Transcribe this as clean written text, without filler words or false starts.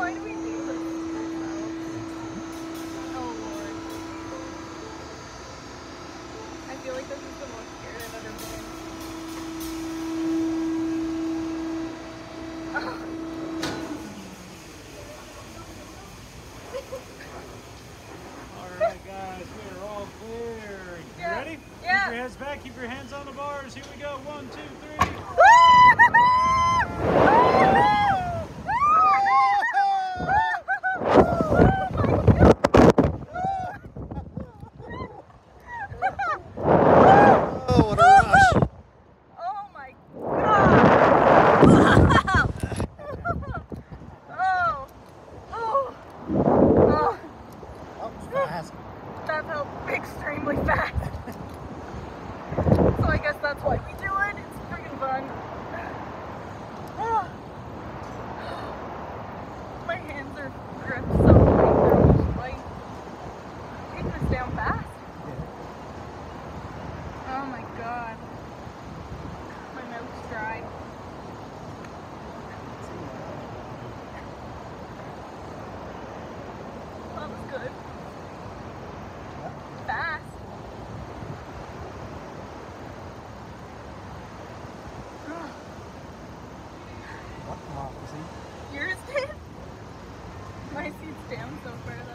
Why do we do this? Oh Lord. I feel like this is the most scared I've ever been. Alright guys, we are all clear. You ready? Yeah. Keep your heads back, keep your hands on the bars. Here we go. 1, 2, 3. Oh, what a rush. Oh my God. Oh. Oh. Oh. That was fast. That felt extremely fast. So I guess that's why we do it. It's freaking fun. My hands are gripped so tight. They're almost white. Taking this down fast. Oh my God. My mouth's dry. That was good. Fast. What democracy? Yours did? My seat's down so far.